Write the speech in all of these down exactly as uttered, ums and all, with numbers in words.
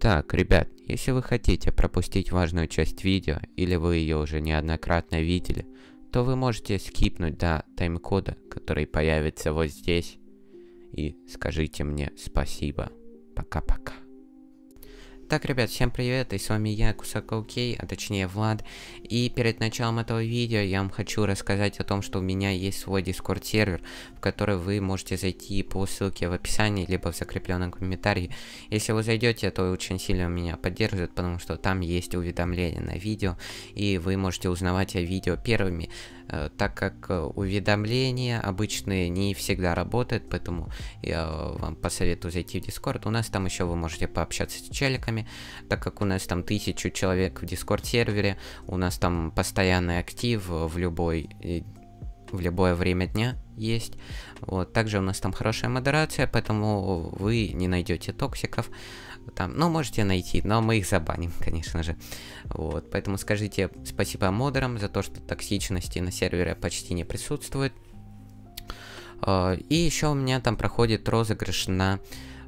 Так, ребят, если вы хотите пропустить важную часть видео, или вы ее уже неоднократно видели, то вы можете скипнуть до тайм-кода, который появится вот здесь, и скажите мне спасибо. Пока-пока. Так, ребят, всем привет, и с вами я, Кусакоукей, а точнее Влад. И перед началом этого видео я вам хочу рассказать о том, что у меня есть свой Discord сервер, в который вы можете зайти по ссылке в описании, либо в закрепленном комментарии. Если вы зайдете, то очень сильно меня поддержит, потому что там есть уведомления на видео, и вы можете узнавать о видео первыми, э, так как э, уведомления обычные не всегда работают, поэтому я вам посоветую зайти в Discord. У нас там еще вы можете пообщаться с челиками, так как у нас там тысячу человек в Discord сервере, у нас там постоянный актив в любой в любое время дня есть. Вот, также у нас там хорошая модерация, поэтому вы не найдете токсиков там, ну, можете найти, но мы их забаним, конечно же. Вот, поэтому скажите спасибо модерам за то, что токсичности на сервере почти не присутствует. И еще у меня там проходит розыгрыш на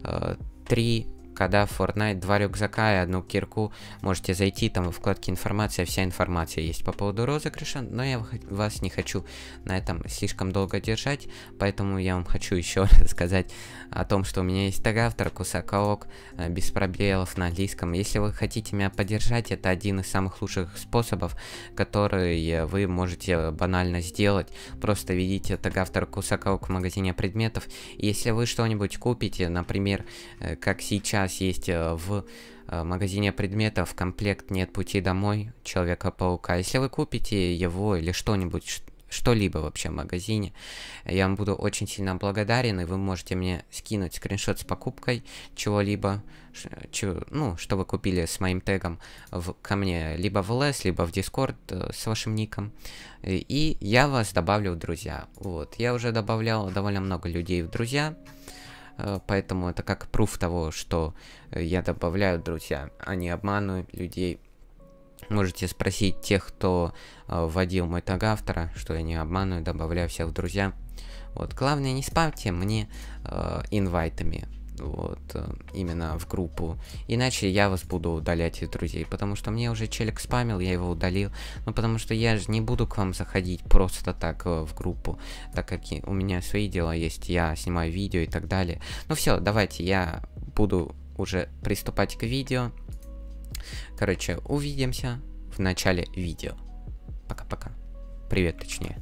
три кода в Fortnite, два рюкзака и одну кирку. Можете зайти, там в вкладке информация, вся информация есть по поводу розыгрыша, но я вас не хочу на этом слишком долго держать, поэтому я вам хочу еще рассказать о том, что у меня есть тег-автор Кусакаок, без пробелов на английском. Если вы хотите меня поддержать, это один из самых лучших способов, который вы можете банально сделать. Просто введите тег-автор Кусакаок в магазине предметов, и если вы что-нибудь купите, например, как сейчас есть в магазине предметов комплект «Нет пути домой» Человека-паука. Если вы купите его или что-нибудь, что-либо вообще в магазине, я вам буду очень сильно благодарен, и вы можете мне скинуть скриншот с покупкой чего-либо, ну, что вы купили с моим тегом в, ко мне, либо в эл эс, либо в Discord э, с вашим ником, и, и я вас добавлю в друзья. Вот, я уже добавлял довольно много людей в друзья, поэтому это как пруф того, что я добавляю друзья, а не обманываю людей. Можете спросить тех, кто э, вводил мой тег автора, что я не обманываю, добавляю всех в друзья. Вот, главное, не спамьте мне э, инвайтами, вот, э, именно в группу, иначе я вас буду удалять из друзей, потому что мне уже челик спамил, я его удалил, ну, потому что я же не буду к вам заходить просто так э, в группу, так как у меня свои дела есть, я снимаю видео и так далее. Ну все, давайте я буду уже приступать к видео. Короче, увидимся в начале видео. Пока-пока. Привет, точнее.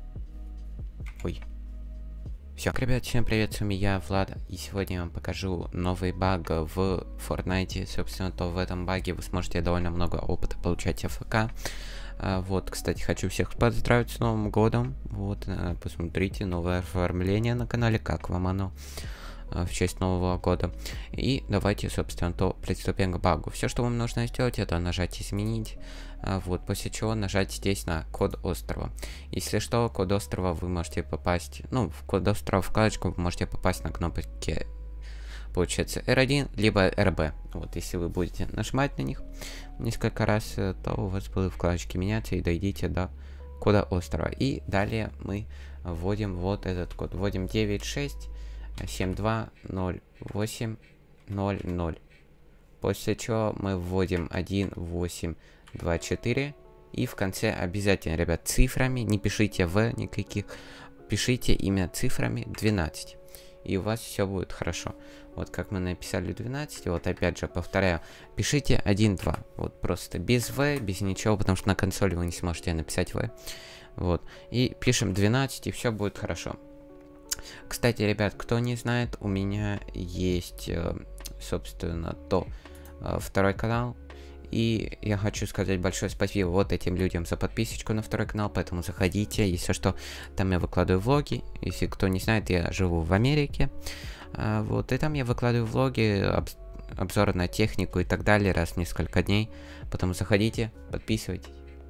Ой. Все, ребят, всем привет, с вами я, Влад, и сегодня я вам покажу новый баг в Fortnite. Собственно, то в этом баге вы сможете довольно много опыта получать эф ка. А, вот, кстати, хочу всех поздравить с Новым годом. Вот, посмотрите, новое оформление на канале, как вам оно в честь Нового года. И давайте, собственно, то приступим к багу. Все, что вам нужно сделать, это нажать «Изменить», вот, после чего нажать здесь на код острова. Если что, код острова вы можете попасть, ну, в код острова вкладочку вы можете попасть на кнопки, получается, эр один, либо эр бэ. Вот, если вы будете нажимать на них несколько раз, то у вас будут вкладочки меняться, и дойдите до кода острова. И далее мы вводим вот этот код. Вводим девять шесть семь два ноль восемь ноль ноль. После чего мы вводим один восемь два четыре. И в конце обязательно, ребят, цифрами, не пишите в никаких, пишите имя цифрами двенадцать. И у вас все будет хорошо. Вот как мы написали двенадцать, вот опять же повторяю, пишите один два. Вот просто без в, без ничего, потому что на консоли вы не сможете написать в. Вот. И пишем двенадцать, и все будет хорошо. Кстати, ребят, кто не знает, у меня есть, собственно, то второй канал. И я хочу сказать большое спасибо вот этим людям за подписочку на второй канал, поэтому заходите, если что, там я выкладываю влоги. Если кто не знает, я живу в Америке. Вот, и там я выкладываю влоги, об, обзоры на технику и так далее раз в несколько дней. Поэтому заходите, подписывайтесь.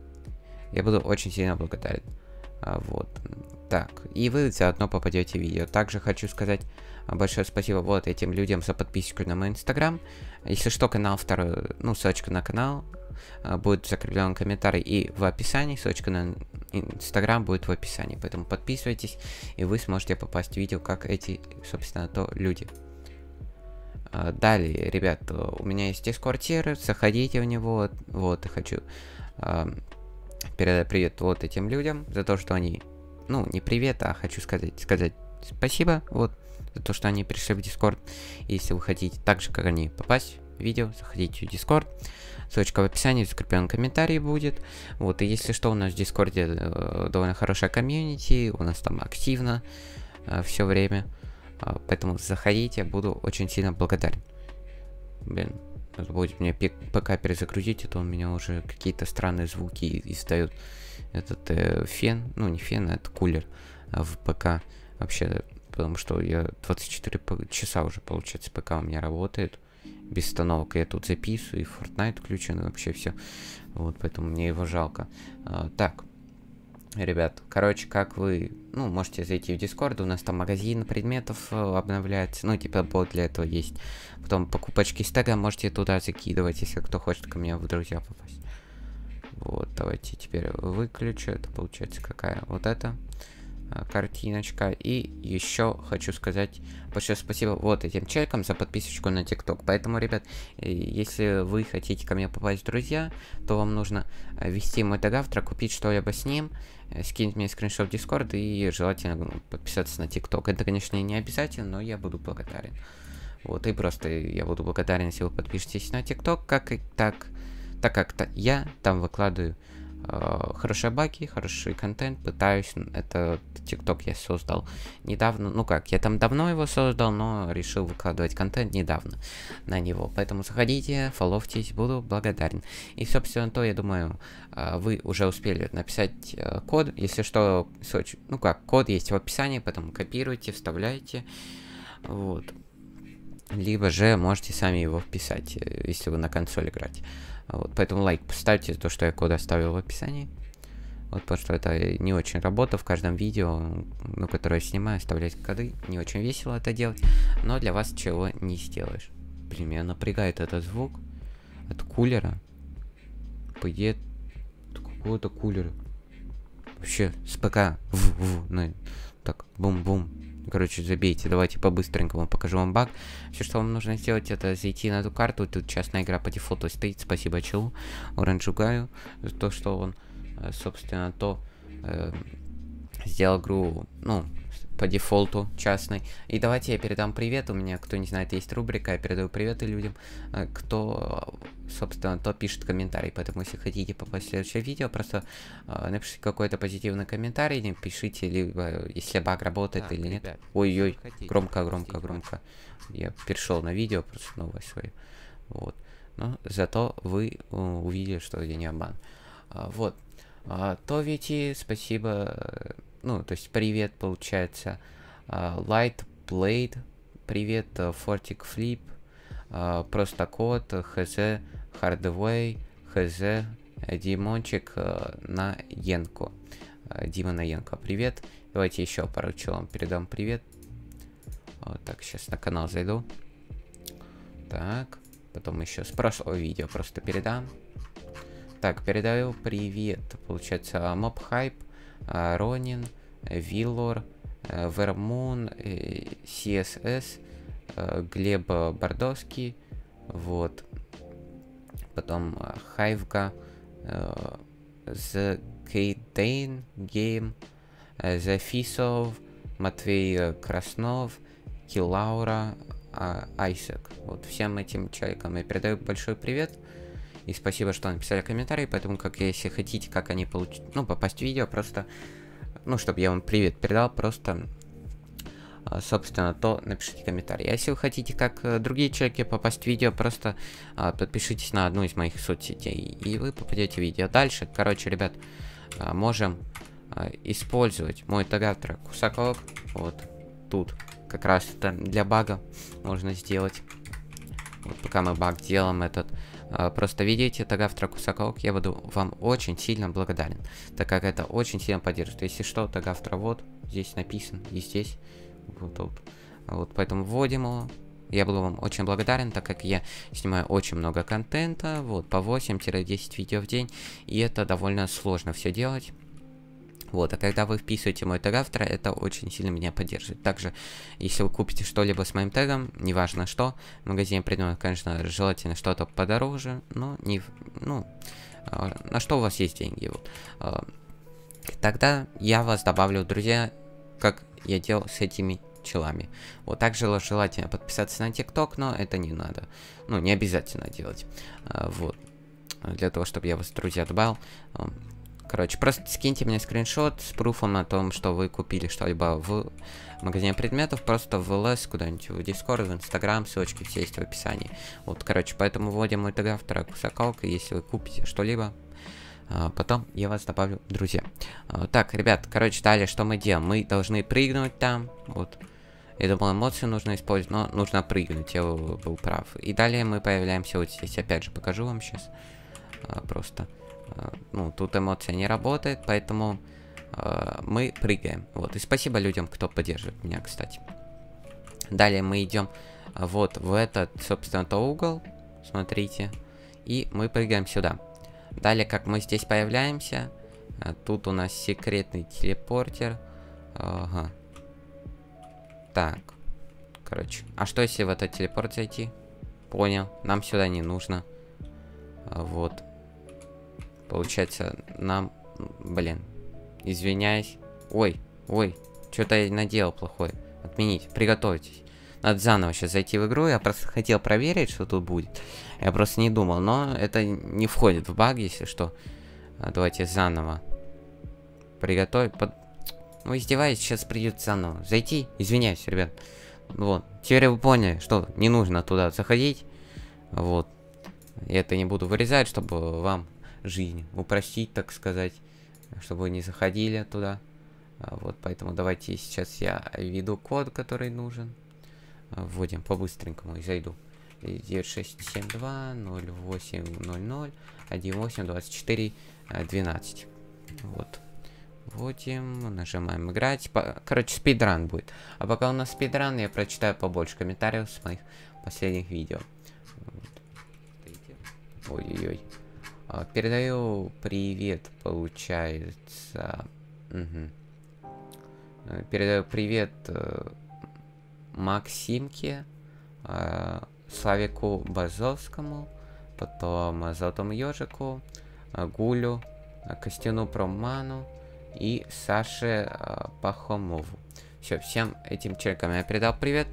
Я буду очень сильно благодарен. Вот. Так, и вы заодно попадете в видео. Также хочу сказать большое спасибо вот этим людям за подписку на мой инстаграм. Если что, канал второй, ну, ссылочка на канал будет в закрепленном комментарии и в описании. Ссылочка на инстаграм будет в описании. Поэтому подписывайтесь, и вы сможете попасть в видео, как эти, собственно, то люди. А, далее, ребят, у меня есть дискорд-сервер, заходите в него. Вот, и хочу а, передать привет вот этим людям за то, что они... Ну, не привет, а хочу сказать, сказать спасибо, вот, за то, что они пришли в дискорд. Если вы хотите так же, как они, попасть в видео, заходите в дискорд. Ссылочка в описании, в закрепленном комментарии будет. Вот, и если что, у нас в дискорде э, довольно хорошая комьюнити, у нас там активно э, все время. Э, поэтому заходите, буду очень сильно благодарен. Блин, надо будет мне ПК перезагрузить, это у меня уже какие-то странные звуки издает. Этот э, фен, ну не фен, а это кулер э, в ПК. Вообще, потому что я двадцать четыре часа уже, получается, ПК у меня работает. Без остановок я тут записываю, и Fortnite включен, и вообще все. Вот, поэтому мне его жалко. А, так, ребят, короче, как вы, ну, можете зайти в Discord, у нас там магазин предметов обновляется, ну, типа, бот для этого есть. Потом покупочки с тегом можете туда закидывать, если кто хочет ко мне в друзья попасть. Вот, давайте теперь выключу, это получается какая? Вот это картиночка. И еще хочу сказать большое спасибо вот этим человекам за подписочку на ТикТок. Поэтому, ребят, если вы хотите ко мне попасть в друзья, то вам нужно ввести мой тег автора, купить что-либо с ним, скинуть мне скриншот в Дискорд и желательно ну, подписаться на ТикТок. Это, конечно, не обязательно, но я буду благодарен. Вот, и просто я буду благодарен, если вы подпишетесь на ТикТок, как и так, так как -то я там выкладываю хорошие баги, хороший контент, пытаюсь, это ТикТок я создал недавно, ну как, я там давно его создал, но решил выкладывать контент недавно на него, поэтому заходите, фолловьтесь, буду благодарен. И, собственно, то, я думаю, вы уже успели написать код, если что, ну как, код есть в описании, поэтому копируйте, вставляйте, вот. Либо же можете сами его вписать, если вы на консоль играете. Вот, поэтому лайк поставьте за то, что я код оставил в описании. Вот, потому что это не очень работа в каждом видео, ну, которое я снимаю, оставлять коды. Не очень весело это делать, но для вас чего не сделаешь. Блин, меня напрягает этот звук от кулера. По идее, какого-то кулера. Вообще, с ПК. В, в, ну, так, бум-бум. Короче, забейте, давайте по-быстренькому покажу вам баг. Все, что вам нужно сделать, это зайти на эту карту. Тут частная игра по дефолту стоит. Спасибо челу Оранжу Гаю за то, что он, собственно, то э, сделал игру, ну, по дефолту частной. И давайте я передам привет. У меня, кто не знает, есть рубрика. Я передаю приветы людям, кто, собственно, то пишет комментарий. Поэтому, если хотите попасть в следующее видео, просто э, напишите какой-то позитивный комментарий, не пишите, либо если баг работает так, или нет. Ой-ой, громко, громко, громко. Я перешел на видео, просто новое свое. Вот. Но зато вы uh, увидели, что я не обман. Uh, вот. Uh, то, Вити, спасибо. Ну, то есть привет, получается. Uh, Light Blade, привет, uh, Fortic Flip, uh, просто код, хз, Hardway, хз, Димончик uh, на Янко. Uh, Дима на Янко, привет. Давайте еще пару челам передам привет. Вот так, сейчас на канал зайду. Так, потом еще с прошлого видео просто передам. Так, передаю привет, получается, Mob Hype, Ронин, Виллор, Вермун, си эс эс, Глеб Бордовский, вот. Потом Хайвка, The Кейдейн Гейм, The Фисов, Матвей Краснов, Килаура, Айсек. Вот всем этим человекам я передаю большой привет. И спасибо, что написали комментарии, поэтому, как если хотите, как они получат, ну, попасть в видео, просто, ну, чтобы я вам привет передал, просто, собственно, то напишите комментарий. А если вы хотите, как другие человеки, попасть в видео, просто а, подпишитесь на одну из моих соцсетей, и вы попадете в видео. Дальше, короче, ребят, а, можем а, использовать мой тег автора Кусаков, вот тут, как раз это для бага можно сделать. Вот пока мы баг делаем этот, просто видите тег автора Кусаков, я буду вам очень сильно благодарен, так как это очень сильно поддержит. Если что, тег автора вот здесь написан, и здесь, вот тут. Вот, поэтому вводим его. Я буду вам очень благодарен, так как я снимаю очень много контента, вот, по восемь-десять видео в день, и это довольно сложно все делать. Вот, а когда вы вписываете мой тег автора, это очень сильно меня поддерживает. Также, если вы купите что-либо с моим тегом, неважно что, в магазине предметов, конечно, желательно что-то подороже, но не, ну, э, на что у вас есть деньги, вот. Э, тогда я вас добавлю в друзья, как я делал с этими челами. Вот, также желательно подписаться на ТикТок, но это не надо, ну, не обязательно делать. Э, вот, для того, чтобы я вас в друзья добавил. Э, Короче, просто скиньте мне скриншот с пруфом о том, что вы купили что-либо в магазине предметов, просто в ЛС куда-нибудь, в Discord, в Instagram, ссылочки все есть в описании. Вот, короче, поэтому вводим мой тег автора Кусакалка, если вы купите что-либо, а, потом я вас добавлю в друзья. А, так, ребят, короче, далее что мы делаем? Мы должны прыгнуть там, вот. Я думал, эмоции нужно использовать, но нужно прыгнуть, я был прав. И далее мы появляемся вот здесь, опять же, покажу вам сейчас, а, просто... Ну, тут эмоция не работает, поэтому э, мы прыгаем. Вот, и спасибо людям, кто поддерживает меня, кстати. Далее мы идем э, вот в этот, собственно, то угол. Смотрите. И мы прыгаем сюда. Далее, как мы здесь появляемся, э, тут у нас секретный телепортер. Ага. Так. Короче. А что если в этот телепорт зайти? Понял. Нам сюда не нужно. А, вот. Получается, нам... Блин. Извиняюсь. Ой, ой. Что-то я наделал плохое. Отменить. Приготовьтесь. Надо заново сейчас зайти в игру. Я просто хотел проверить, что тут будет. Я просто не думал. Но это не входит в баг, если что. Давайте заново. Приготовить. Под... Ну, издеваюсь. Сейчас придется заново. Зайти. Извиняюсь, ребят. Вот. Теперь вы поняли, что не нужно туда заходить. Вот. Я это не буду вырезать, чтобы вам... жизнь упростить, так сказать, чтобы вы не заходили туда. А, вот, поэтому давайте сейчас я введу код, который нужен. А, вводим по-быстренькому и зайду. девять шесть семь два ноль восемь ноль ноль один восемь двадцать четыре двенадцать. Вот. Вводим, нажимаем играть. По короче, спидран будет. А пока у нас спидран, я прочитаю побольше комментариев с моих последних видео. Ой-ой-ой. Передаю привет, получается. Угу. Передаю привет э, Максимке, э, Славику Базовскому, потом Золотому Ежику, э, Гулю, э, Костяну Проману и Саше э, Пахомову. Все, всем этим человекам я передал привет.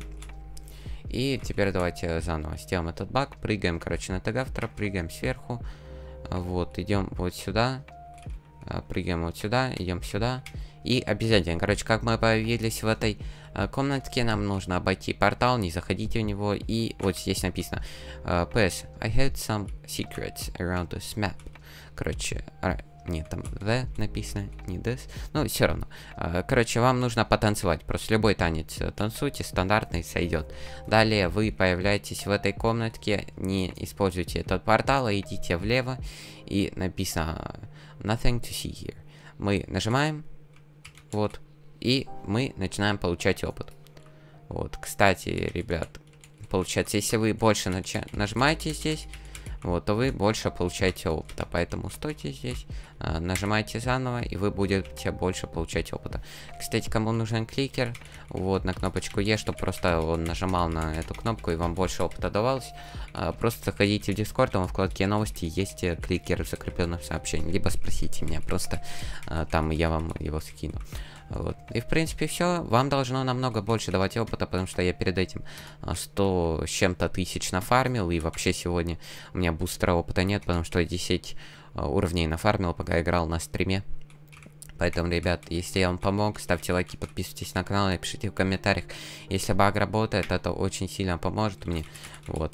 И теперь давайте заново сделаем этот баг. Прыгаем, короче, на тег автора, прыгаем сверху. Вот, идем вот сюда, прыгаем вот сюда, идем сюда. И обязательно, короче, как мы появились в этой э, комнатке, нам нужно обойти портал, не заходите в него. И вот здесь написано пи эс, I had some secrets around this map. Короче, нет, там the написано, не this. Ну, все равно. Э, короче, вам нужно потанцевать. Просто любой танец танцуйте, стандартный сойдет. Далее вы появляетесь в этой комнатке, не используйте этот портал, а идите влево. И написано nothing to see here. Мы нажимаем. Вот. И мы начинаем получать опыт. Вот. Кстати, ребят, получается, если вы больше нажимаете здесь, вот, то вы больше получаете опыта. Поэтому стойте здесь, а, нажимайте заново, и вы будете больше получать опыта. Кстати, кому нужен кликер, вот, на кнопочку Е, чтобы просто он нажимал на эту кнопку, и вам больше опыта давалось, а, просто заходите в Discord, там в вкладке новости есть кликер в закрепленном сообщении. Либо спросите меня, просто а, там я вам его скину. Вот. И в принципе все. Вам должно намного больше давать опыта, потому что я перед этим сто с чем-то тысяч нафармил. И вообще сегодня у меня бустера опыта нет, потому что я десять уровней нафармил, пока играл на стриме. Поэтому, ребят, если я вам помог, ставьте лайки, подписывайтесь на канал, напишите в комментариях. Если баг работает, это очень сильно поможет мне. Вот.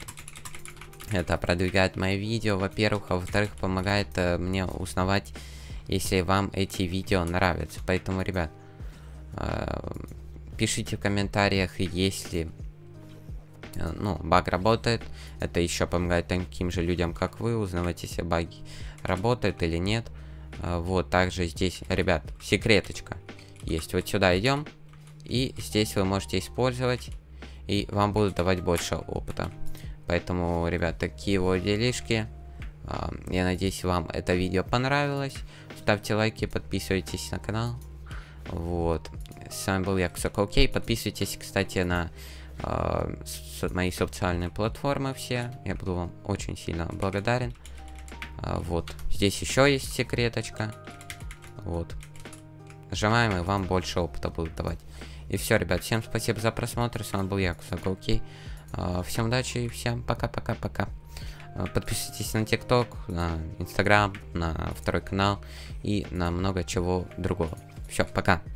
Это продвигает мои видео, во-первых, а во-вторых, помогает э, мне узнавать, если вам эти видео нравятся. Поэтому, ребят, э, пишите в комментариях, если э, ну, баг работает. Это еще помогает таким же людям, как вы, узнавать, если баги работают или нет. Э, вот, также здесь, ребят, секреточка есть. Вот сюда идем, и здесь вы можете использовать, и вам будут давать больше опыта. Поэтому, ребят, такие вот делишки. Я надеюсь, вам это видео понравилось. Ставьте лайки, подписывайтесь на канал. Вот. С вами был я, Окей. Подписывайтесь, кстати, на э, мои социальные платформы все. Я буду вам очень сильно благодарен. Э, вот. Здесь еще есть секреточка. Вот. Нажимаем, и вам больше опыта будут давать. И все, ребят. Всем спасибо за просмотр. С вами был я, Окей. Э, всем удачи и всем пока-пока-пока. Подписывайтесь на ТикТок, на Инстаграм, на второй канал и на много чего другого. Все, пока.